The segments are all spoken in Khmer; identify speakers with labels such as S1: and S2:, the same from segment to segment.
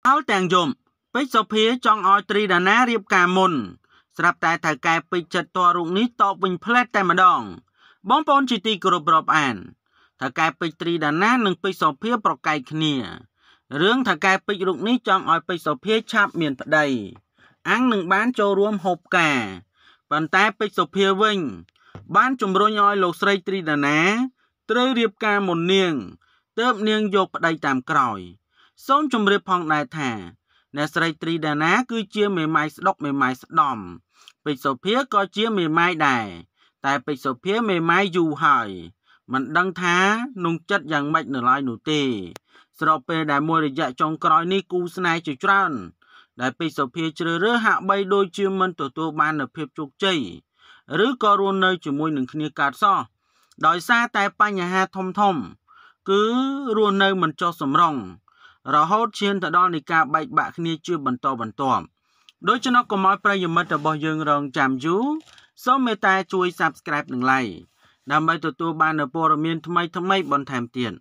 S1: អោទាំងយំពេជ្រសុភាចង់ឲ្យត្រីដាណារៀបការមុនស្រាប់តែថៅកែពេជ្រចិត្តតរូបនេះតបវិញផ្លែតតែម្ដងបងប្អូនជាទីគោរពរាប់អានថៅកែពេជ្រត្រីដាណានិងពេជ្រសុភាប្រកែកគ្នារឿងថៅកែពេជ្ររូបនេះចង់ឲ្យពេជ្រសុភាឆាប់មានប្តីអាំងនឹងបានចូលរួមហូបការប៉ុន្តែពេជ្រសុភាវិញបានជំរុញឲ្យលោកស្រីត្រីដាណាត្រូវរៀបការមុននាងទើបនាងយកប្តីតាមក្រោយសូមជម្រាបផងដែរថាអ្នកស្រីត្រីដាណាគឺជាមេម៉ាយស្ដុកមេម៉ាយស្ដំពេជ្រសុភាក៏ជាមេម៉ាយដែរតែពេជ្រសុភាមេម៉ាយយូរហើយមិនដឹងថាนุ่งចិត្តយ៉ាងម៉េចនៅឡើយនោះទេស្របពេលដែលមួយរយៈចុងក្រោយនេះគូស្នេហ៍ជាច្រើនដែលពេជ្រសុភាជ្រើសរើសហាក់បីដូចជាមិនទទួលបាននូវភាពជោគជ័យឬក៏រស់នៅជាមួយនឹងគ្នាកើតសោះដោយសារតែបញ្ហាធំគឺរស់នៅមិនចុះសម្រុងរហូតឈានទៅដល់នៃការបែកបាក់គ្នាជាបន្តបន្ទាប់ដូច្នោះកុំឲ្យប្រិយមិត្តរបស់យើងរងចាំយូរសូមមេត្តាជួយ Subscribe និង Like ដើម្បីទទួលបាននូវព័ត៌មានថ្មីបន្ថែមទៀត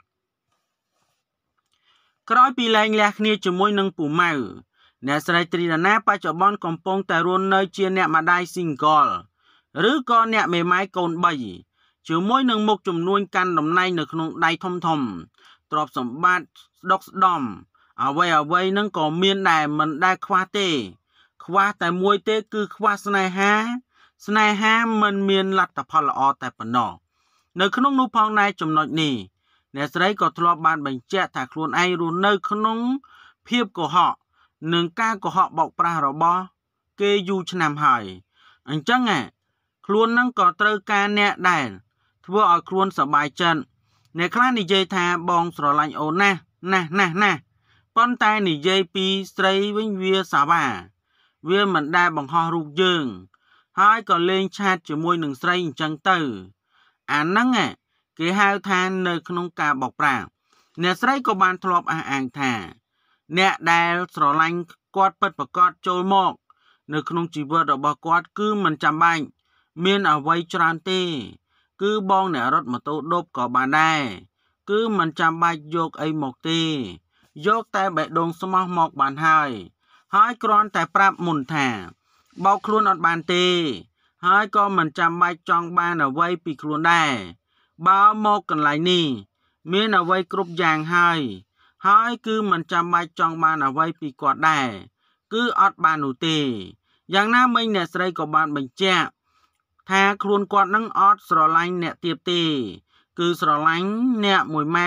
S1: ក្រោយពីលែងលះគ្នាជាមួយនឹងពូម៉ៅអ្នកស្រីត្រីដាណាបច្ចុប្បន្នកំពុងតែរស់នៅជាអ្នកម្ដាយ Single ឬក៏អ្នកមេម៉ាយកូន3ជាមួយនឹងមុខចំនួនកាន់តំណែងនៅក្នុងដៃធំទ្រព្យសម្បត្តិស្ដុកស្ដំអ្វីនឹងក៏មានដែរមិនដែលខ្វះទេខ្វះតែមួយទេគឺខ្វះស្នេហាមិនមានលទ្ធផលល្អតែប៉ុណ្ណោះនៅក្នុងនោះផងដែរចំណុចនេះអ្នកស្រីក៏ធ្លាប់បានបញ្ជាក់ថាខ្លួនឯងរស់នៅក្នុងភាពកុហកនិងការកុហកបោកប្រាស់របស់គេយូរឆ្នាំហើយអញ្ចឹងខ្លួននឹងក៏ត្រូវការអ្នកដែរធ្វើឲ្យខ្លួនសប្បាយចិត្តអ្នកខ្លះនិយាយថាបងស្រឡាញ់អូនណាស់ប៉ុន្តែនិយាយពីស្រីវិញវាសាវ៉ាវាមិនដែលបង្ហោះរូបយើងហើយក៏លេងឆាតជាមួយនឹងស្រីអញ្ចឹងទៅអាហ្នឹងគេហៅថានៅក្នុងការបោកប្រាស់អ្នកស្រីក៏បានធ្លាប់អះអាងថាអ្នកដែលស្រឡាញ់គាត់ពិតប្រាកដចូលមកនៅក្នុងជីវិតរបស់គាត់គឺមិនចាំបាច់មានអ្វីច្រើនទេគឺបងអ្នករត់ម៉ូតូដប់ក៏បានដែរគឺមិនចាំបាច់យកអីមកទេយកតែបេះដូងស្មោះមកបានហើយគ្រាន់តែប្រាប់មុនថាបោកខ្លួនអត់បានទេហើយក៏មិនចាំបាច់ចង់បានអ្វីពីខ្លួនដែរបើមកកន្លែងនេះមានអ្វីគ្រប់យ៉ាងហើយគឺមិនចាំបាច់ចង់បានអ្វីពីគាត់ដែរគឺអត់បាននោះទេយ៉ាងណាមិញអ្នកស្រីក៏បានបញ្ជាក់ថាខ្លួនគាត់នឹងអត់ស្រឡាញ់អ្នកទៀតទេគឺស្រឡាញ់អ្នក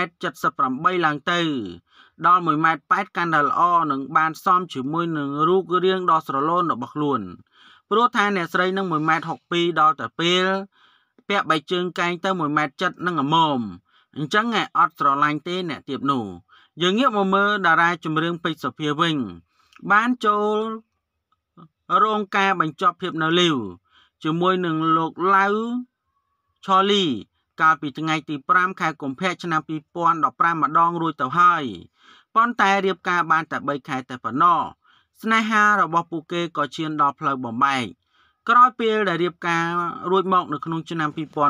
S1: 1.78 ឡើងទៅដល់1.8 កាន់តែល្អនឹងបានសមជាមួយនឹងរូបរាងដ៏ស្រឡូនរបស់ខ្លួនព្រោះថាអ្នកស្រីនឹង1.62 ដល់តែពេលពាក់បៃជើងកែងទៅ1.7 នឹងអមអញ្ចឹងអត់ស្រឡាញ់ទេអ្នកទៀតនោះយើងងាកមកមើលតារាចម្រៀងពេជ្រសុភាវិញបានចូលរោងការបញ្ចប់ភាពនៅលីវជាមួយនឹងលោកឡៅឆលីកាលពីថ្ងៃទី5ខែកុម្ភៈឆ្នាំ2015ម្ដងរួចទៅហើយប៉ុន្តែរៀបការបានតែ3ខែតែប៉ុណ្ណោះស្នេហារបស់ពួកគេក៏ឈានដល់ផ្លូវបំបែកក្រោយពេលដែលរៀបការរួចមកនៅក្នុងឆ្នាំ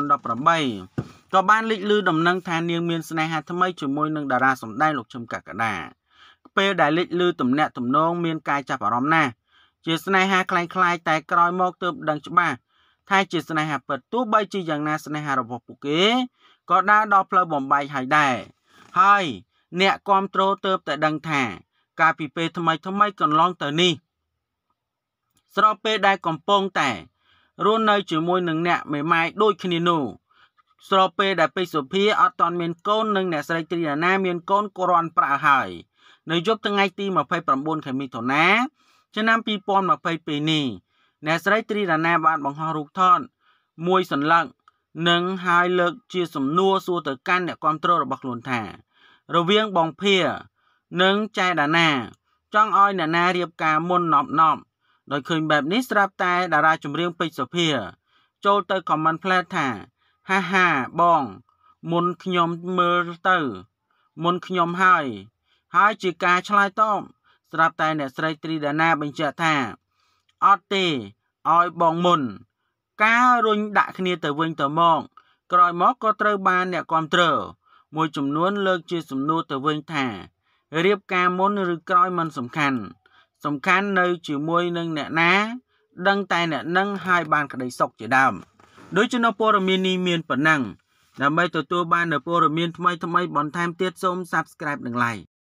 S1: 2018ក៏បានលេចលឺដំណឹងថានាងមានស្នេហាថ្មីជាមួយនឹងតារាសម្ដែងលោកឈឹមកក្កដាពេលដែលលេចលឺទំនាក់ទំនងមានការចាប់អារម្មណ៍ណាស់ជាស្នេហាคล้ายៗតែក្រោយមកទើបដឹងច្បាស់ថាជាស្នេហាពិតទោះបីជាយ៉ាងណាស្នេហារបស់ពួកគេក៏ដើរដល់ផ្លូវបំបែកហើយដែរហើយអ្នកគាំទ្រទើបតែដឹងថាកាលពីពេលថ្មីកន្លងទៅនេះស្របពេលដែលកំពុងតែរស់នៅជាមួយនឹងអ្នកមេម៉ាយដូចគ្នានោះស្របពេលដែលពេជ្រសុភាអត់ទាន់មានកូននិងអ្នកស្រីត្រីដាណាមានកូនគ្រាន់ប្រាក់ហើយនៅយប់ថ្ងៃទី29ខែមិថុនាឆ្នាំ2022នេះអ្នកស្រីត្រីដាណាបានបង្ហោះរូបថតមួយសន្លឹកនិងហើយលើកជាសំណួរសួរទៅកាន់អ្នកគាំទ្ររបស់ខ្លួនថារវាងបងភានិងចែដាណាចង់ឲ្យអ្នកណារៀបការមុនណប់ដោយឃើញបែបនេះស្រាប់តែតារាចម្រៀងពេជ្រសុភាចូលទៅខមមិនផ្លែតថាហាបងមុនខ្ញុំមើលទៅមុនខ្ញុំហើយជាការឆ្លើយតបស្រាប់តែអ្នកស្រីត្រីដាណាបញ្ជាក់ថាអត់ទេឲ្យបងមុនការរុញដាក់គ្នាទៅវិញទៅមកក្រោយមកក៏ត្រូវបានអ្នកគាំទ្រមួយចំនួនលើកជាសំណួរទៅវិញថារៀបការមុនឬក្រោយមិនសំខាន់នៅជាមួយនឹងអ្នកណាដឹងតែអ្នកនឹងហើយបានក្តីសុខជាដើមដូចជានៅព័ត៌មាននេះមានប៉ុណ្ណឹងដើម្បីទទួលបាននូវព័ត៌មានថ្មីបន្ថែមទៀតសូម Subscribe និង Like